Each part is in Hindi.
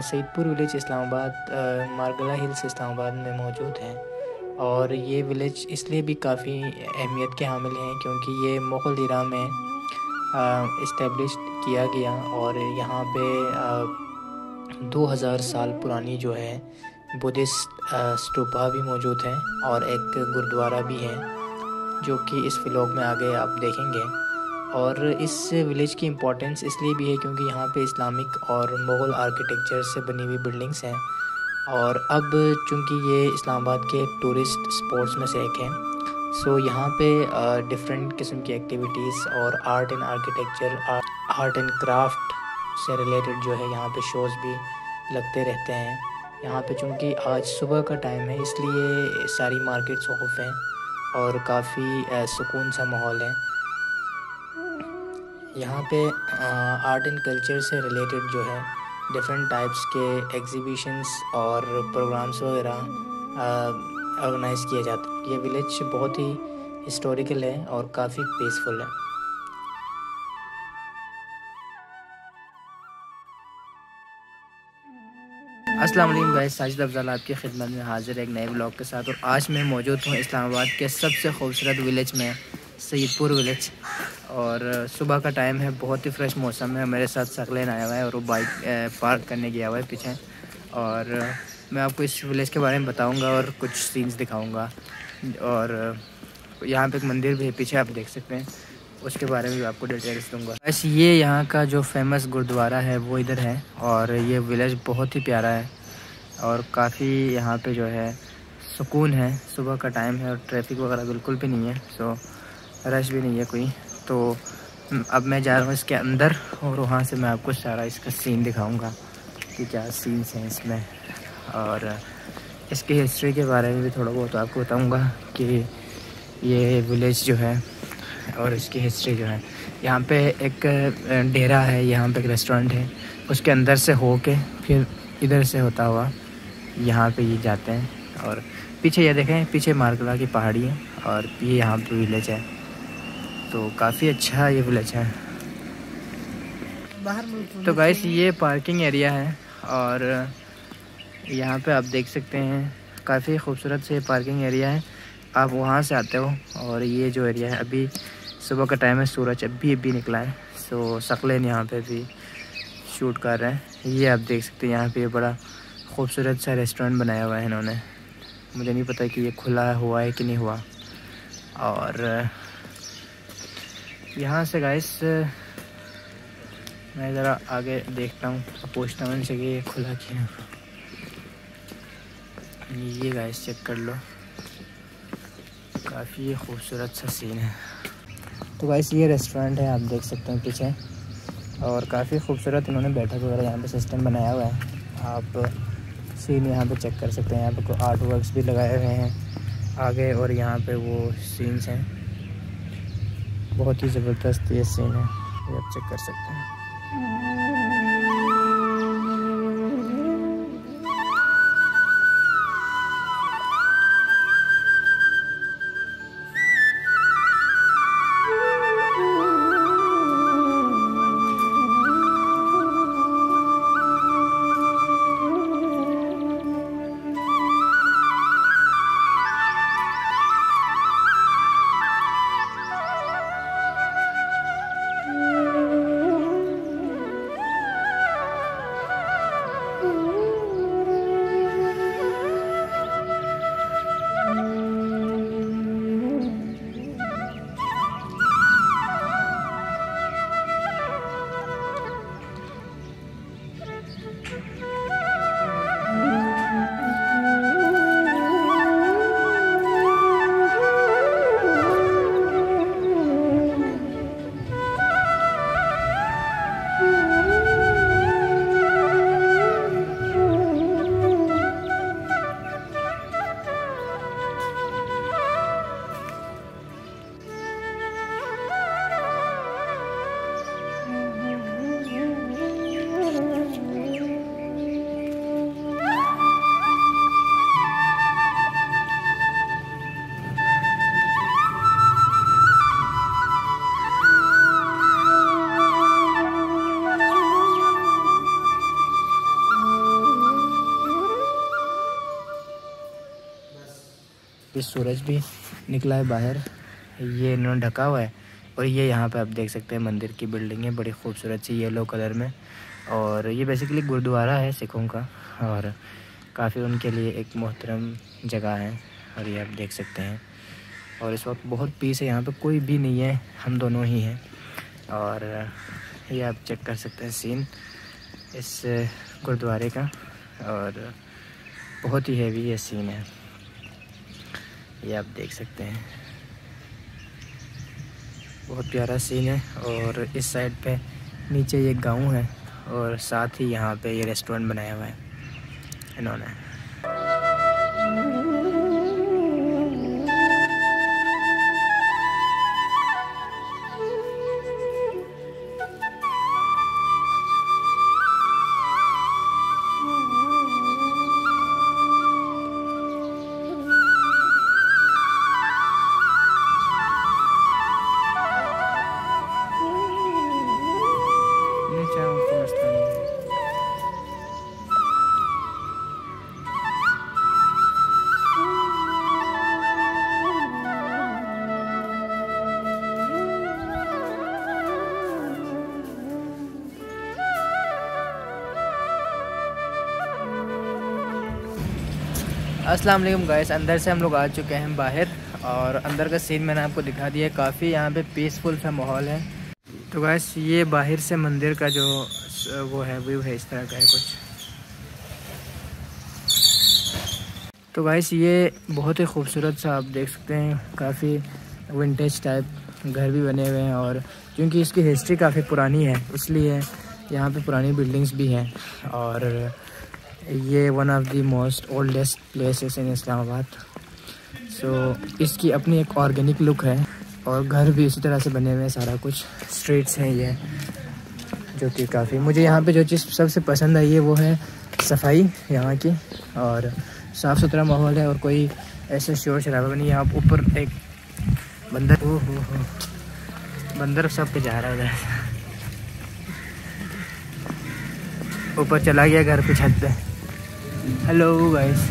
सईदपुर विलेज इस्लामाबाद मारगला हिल्स इस्लामाबाद में मौजूद है। और ये विलेज इसलिए भी काफ़ी अहमियत के हामिल हैं क्योंकि ये मुग़ल इरा में इस्टेब्लिश किया गया। और यहाँ पे 2000 साल पुरानी जो है बुद्धिस्ट स्तूपा भी मौजूद है और एक गुरुद्वारा भी है जो कि इस व्लॉग में आगे आप देखेंगे। और इस विलेज की इम्पोर्टेंस इसलिए भी है क्योंकि यहाँ पे इस्लामिक और मुग़ल आर्किटेक्चर से बनी हुई बिल्डिंग्स हैं। और अब चूँकि ये इस्लामाबाद के टूरिस्ट स्पॉट्स में से एक है, सो यहाँ पे डिफरेंट किस्म की एक्टिविटीज़ और art and architecture, art and craft से रिलेटेड जो है यहाँ पे शोज़ भी लगते रहते हैं। यहाँ पे चूँकि आज सुबह का टाइम है इसलिए सारी मार्केट्स ऑफ हैं और काफ़ी सुकून सा माहौल है। यहाँ पे आर्ट एंड कल्चर से रिलेटेड जो है डिफरेंट टाइप्स के एग्जीबिशंस और प्रोग्राम्स वगैरह ऑर्गेनाइज़ किए जाते हैं। ये विलेज बहुत ही हिस्टोरिकल है और काफ़ी पीसफुल है। अस्सलाम वालेकुम गाइस, साजिद अफजल आपकी खिदमत में हाज़िर है एक नए ब्लॉग के साथ। और आज मैं मौजूद हूँ इस्लामाबाद के सबसे खूबसूरत विलेज में, सईदपुर विलेज। और सुबह का टाइम है, बहुत ही फ्रेश मौसम है। मेरे साथ सकलेन आया हुआ है और वो बाइक पार्क करने गया हुआ है पीछे। और मैं आपको इस विलेज के बारे में बताऊंगा और कुछ सीन्स दिखाऊंगा। और यहाँ पे एक मंदिर भी है पीछे, आप देख सकते हैं, उसके बारे में भी आपको डिटेल्स दूंगा। बस ये यहाँ का जो फेमस गुरुद्वारा है वो इधर है। और ये विलेज बहुत ही प्यारा है और काफ़ी यहाँ पे जो है सुकून है। सुबह का टाइम है और ट्रैफिक वगैरह बिल्कुल भी नहीं है, सो रश भी नहीं है कोई। तो अब मैं जा रहा हूँ इसके अंदर और वहाँ से मैं आपको सारा इसका सीन दिखाऊंगा कि क्या सीन्स हैं इसमें। और इसकी हिस्ट्री के बारे में भी थोड़ा बहुत आपको बताऊंगा कि ये विलेज जो है और इसकी हिस्ट्री जो है। यहाँ पे एक डेरा है, यहाँ पे एक रेस्टोरेंट है, उसके अंदर से हो के फिर इधर से होता हुआ यहाँ पे ये जाते हैं। और पीछे ये देखें, पीछे मारगला की पहाड़ी है और ये यहाँ पे विलेज है। तो काफ़ी अच्छा ये विलेज है। तो गाइस ये पार्किंग एरिया है और यहाँ पे आप देख सकते हैं काफ़ी खूबसूरत से पार्किंग एरिया है। आप वहाँ से आते हो और ये जो एरिया है, अभी सुबह का टाइम है, सूरज अभी निकला है। सो सकलेन यहाँ पे भी शूट कर रहे हैं। ये आप देख सकते हैं यहाँ पे बड़ा खूबसूरत सा रेस्टोरेंट बनाया हुआ है इन्होंने। मुझे नहीं पता कि ये खुला हुआ है कि नहीं हुआ। और यहाँ से गाइस मैं ज़रा आगे देखता हूँ, पूछता हूँ इनसे कि ये खुला क्यों। ये गाइस चेक कर लो, काफ़ी खूबसूरत सा सीन है। तो गाइस ये रेस्टोरेंट है, आप देख सकते हैं पीछे। और काफ़ी खूबसूरत इन्होंने बैठक वगैरह यहाँ पे सिस्टम बनाया हुआ है। आप सीन यहाँ पे चेक कर सकते हैं। यहाँ पे आर्ट वर्क्स भी लगाए हुए हैं आगे और यहाँ पे वो सीन्स हैं। बहुत ही ज़बरदस्त ये सीन है, ये आप चेक कर सकते हैं। कि सूरज भी निकला है बाहर, ये इन्होंने ढका हुआ है। और ये यहाँ पे आप देख सकते हैं मंदिर की बिल्डिंग है, बड़ी खूबसूरत सी येलो कलर में। और ये बेसिकली गुरुद्वारा है सिखों का, और काफ़ी उनके लिए एक मोहतरम जगह है। और ये आप देख सकते हैं, और इस वक्त बहुत पीस है यहाँ पे, कोई भी नहीं है, हम दोनों ही हैं। और ये आप चेक कर सकते हैं सीन इस गुरुद्वारे का, और बहुत ही हैवी ये सीन है, ये आप देख सकते हैं, बहुत प्यारा सीन है। और इस साइड पे नीचे ये गांव है, और साथ ही यहाँ पे ये रेस्टोरेंट बनाया हुआ है इन्होंने। अस्सलाम वालेकुम गाइस, अंदर से हम लोग आ चुके हैं बाहर, और अंदर का सीन मैंने आपको दिखा दिया है। काफ़ी यहाँ पे पीसफुल सा माहौल है। तो गाइस ये बाहर से मंदिर का जो वो है व्यू है, इस तरह का है कुछ। तो गाइस ये बहुत ही खूबसूरत सा आप देख सकते हैं, काफ़ी विंटेज टाइप घर भी बने हुए हैं। और क्योंकि इसकी हिस्ट्री काफ़ी पुरानी है, इसलिए यहाँ पे पुरानी बिल्डिंग्स भी हैं। और ये one of the most oldest places in Islamabad. So इसकी अपनी एक ऑर्गेनिक लुक है, और घर भी इसी तरह से बने हुए हैं, सारा कुछ स्ट्रीट्स हैं ये, जो कि काफ़ी मुझे यहाँ पे जो चीज़ सबसे पसंद आई है वो है सफाई यहाँ की, और साफ़ सुथरा माहौल है, और कोई ऐसे शोर शराबा नहीं है। आप ऊपर एक बंदर हो बंदर सब पे जा रहा है उधर, ऊपर चला गया घर पे छत पे। हेलो गाइस,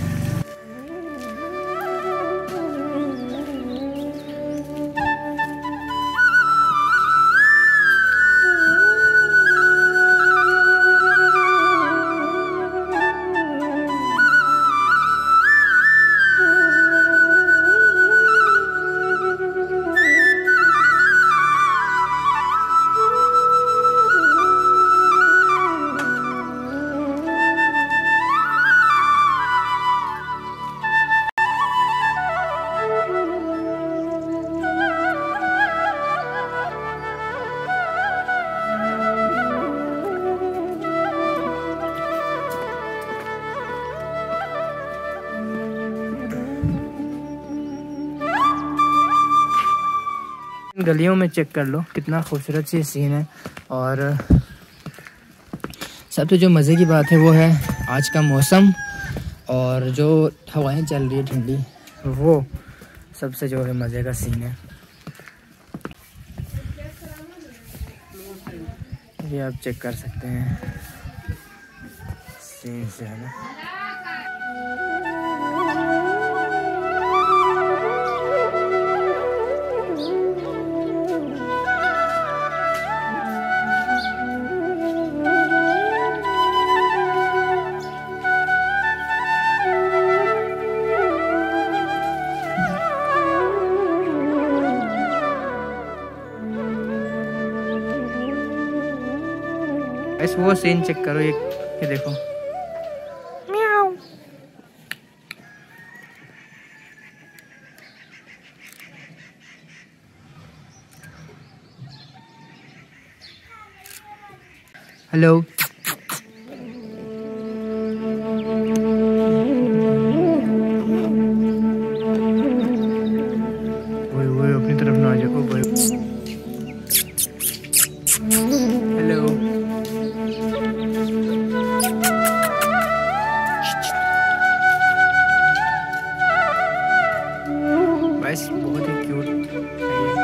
गलियों में चेक कर लो कितना खूबसूरत सी सीन है। और सबसे जो मज़े की बात है वो है आज का मौसम, और जो हवाएं चल रही है ठंडी, वो सबसे जो है मज़े का सीन है। ये आप चेक कर सकते हैं सीन से, है ना। इस वो सीन चेक करो, ये देखो, म्याऊ। हेलो, वो अपनी तरफ ना आ जाओ। हेलो, बस बहुत ही क्यूट है ये।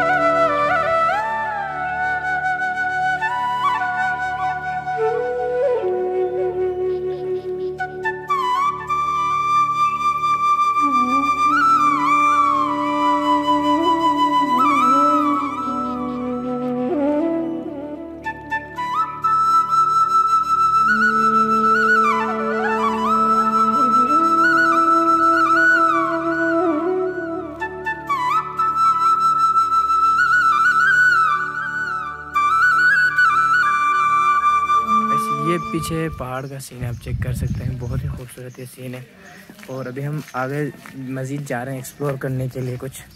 पीछे पहाड़ का सीन आप चेक कर सकते हैं, बहुत ही खूबसूरत ये सीन है। और अभी हम आगे मज़ीद जा रहे हैं एक्सप्लोर करने के लिए कुछ।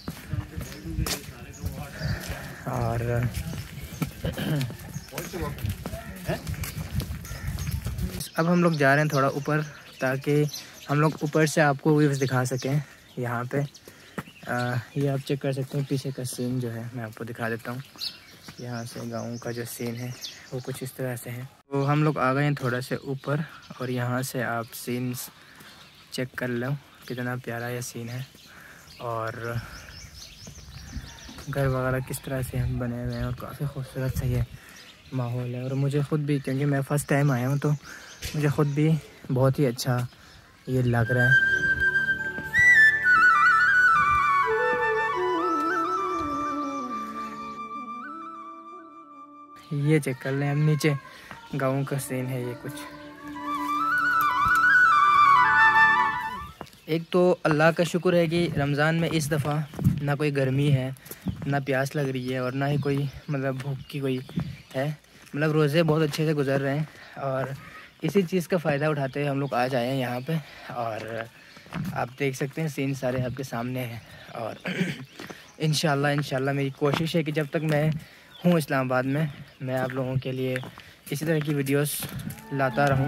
और अब हम लोग जा रहे हैं थोड़ा ऊपर, ताकि हम लोग ऊपर से आपको व्यूज़ दिखा सकें यहाँ पे। ये आप चेक कर सकते हैं पीछे का सीन जो है, मैं आपको दिखा देता हूँ। यहाँ से गाँव का जो सीन है वो कुछ इस तरह से है। तो हम लोग आ गए हैं थोड़ा से ऊपर, और यहाँ से आप सीन्स चेक कर लो कितना प्यारा ये सीन है। और घर वगैरह किस तरह से हम बने हुए हैं, और काफ़ी खूबसूरत सा ये माहौल है। और मुझे ख़ुद भी, क्योंकि मैं फ़र्स्ट टाइम आया हूँ, तो मुझे ख़ुद भी बहुत ही अच्छा ये लग रहा है। ये चेक कर लें, हम नीचे गाँव का सीन है ये कुछ। एक तो अल्लाह का शुक्र है कि रमज़ान में इस दफ़ा ना कोई गर्मी है, ना प्यास लग रही है, और ना ही कोई मतलब भूख की कोई है। मतलब रोज़े बहुत अच्छे से गुजर रहे हैं, और इसी चीज़ का फ़ायदा उठाते हुए हम लोग आज आए हैं यहाँ पे। और आप देख सकते हैं सीन सारे आपके सामने हैं। और इंशाल्लाह मेरी कोशिश है कि जब तक मैं हूँ इस्लामाबाद में, मैं आप लोगों के लिए इसी तरह की वीडियोस लाता रहूँ।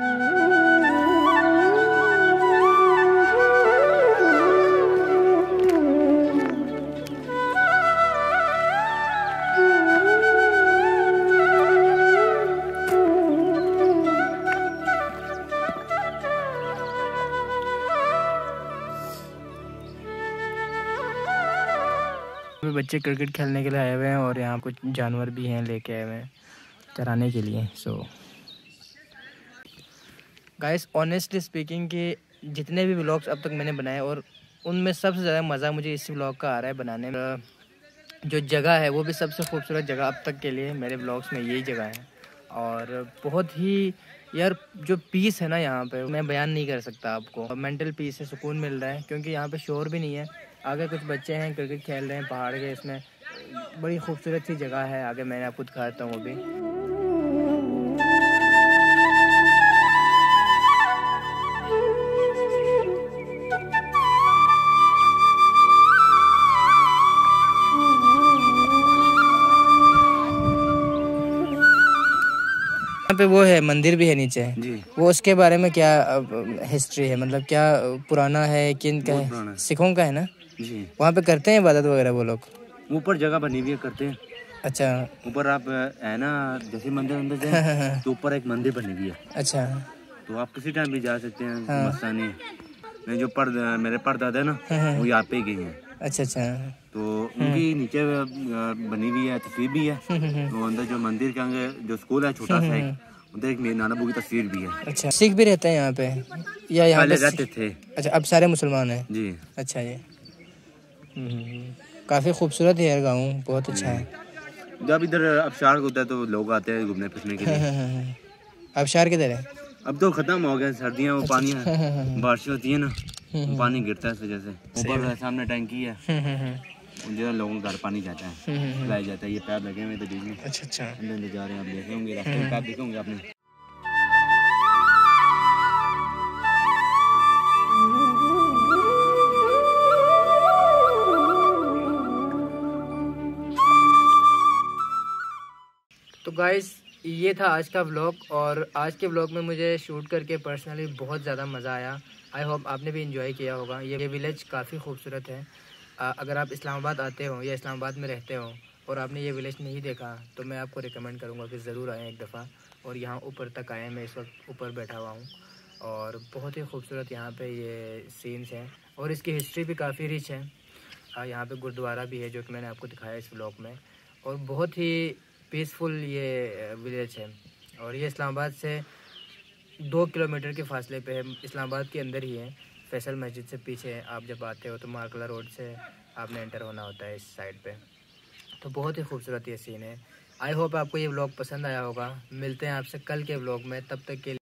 बच्चे क्रिकेट खेलने के लिए आए हुए हैं, और यहाँ कुछ जानवर भी हैं लेके आए हुए हैं चराने के लिए। सो गाइस, ऑनेस्टली स्पीकिंग कि जितने भी व्लॉग्स अब तक मैंने बनाए, और उनमें सबसे ज़्यादा मज़ा मुझे इस व्लॉग का आ रहा है बनाने में। जो जगह है वो भी सबसे खूबसूरत जगह अब तक के लिए मेरे व्लॉग्स में यही जगह है। और बहुत ही यार जो पीस है ना यहाँ पे, मैं बयान नहीं कर सकता आपको। मेंटल पीस है, सुकून मिल रहा है, क्योंकि यहाँ पे शोर भी नहीं है। आगे कुछ बच्चे हैं क्रिकेट खेल रहे हैं पहाड़ के, इसमें बड़ी खूबसूरत सी जगह है। आगे मैंने आपको दिखाता हूँ अभी। यहाँ पे वो है, मंदिर भी है नीचे जी। वो उसके बारे में क्या हिस्ट्री है, मतलब क्या पुराना है, किन का है? सिखों का है ना जी। वहाँ पे करते हैं इबादत वगैरह वो लोग? ऊपर जगह बनी हुई है, करते हैं। अच्छा, ऊपर आप है ना, जैसे मंदिर अंदर जाए तो ऊपर एक मंदिर बनी हुई है। अच्छा, तो आप किसी टाइम भी जा सकते हैं। मसला नहीं। मैं जो मेरे परदादा है ना, वो यहाँ पे गई हैं। अच्छा अच्छा, तो उनकी नीचे बनी हुई है, तस्वीर भी है। तो अंदर जो मंदिर के अंदर जो स्कूल है छोटा सा, उधर एक मेरे नाना बू की तस्वीर भी है। अच्छा, सिख भी रहते हैं यहाँ पे या यहाँ पे रहते थे? अच्छा, अब सारे मुसलमान हैं जी। अच्छा जी, काफ़ी खूबसूरत है यार गाँव, बहुत अच्छा है। जब इधर अबशार होता है तो लोग आते हैं घूमने फिरने के लिए। अबशार किधर है? अब तो खत्म हो गया, सर्दियाँ वो पानी बारिश होती है ना, पानी गिरता है इस वजह से। ऊपर सामने टैंकी है, जो लोगों के घर पानी जाता है, लाया जाता है। ये पैप लगे हुए थे बीच में। अच्छा अच्छा, अंदर जा रहे हैं, आप देखे होंगे रास्ते में पैप देखे होंगे आपने। तो गाइस, ये था आज का व्लॉग, और आज के व्लॉग में मुझे शूट करके पर्सनली बहुत ज़्यादा मज़ा आया। आई होप आपने भी इंजॉय किया होगा। ये विलेज काफ़ी खूबसूरत है। अगर आप इस्लामाबाद आते हो या इस्लामाबाद में रहते हो और आपने ये विलेज नहीं देखा, तो मैं आपको रिकमेंड करूँगा कि ज़रूर आएँ एक दफ़ा। और यहाँ ऊपर तक आएँ, मैं इस वक्त ऊपर बैठा हुआ हूँ, और बहुत ही खूबसूरत यहाँ पे ये सीन्स हैं, और इसकी हिस्ट्री भी काफ़ी रिच है। यहाँ पे गुरुद्वारा भी है, जो कि मैंने आपको दिखाया इस व्लॉग में। और बहुत ही पीसफुल ये विलेज है, और ये इस्लामाबाद से 2 किलोमीटर के फासले पे है। इस्लामाबाद के अंदर ही है, फैसल मस्जिद से पीछे। आप जब आते हो तो मारकला रोड से आपने एंटर होना होता है इस साइड पे। तो बहुत ही खूबसूरत ये सीन है। आई होप आपको ये व्लॉग पसंद आया होगा। मिलते हैं आपसे कल के व्लॉग में, तब तक के लिए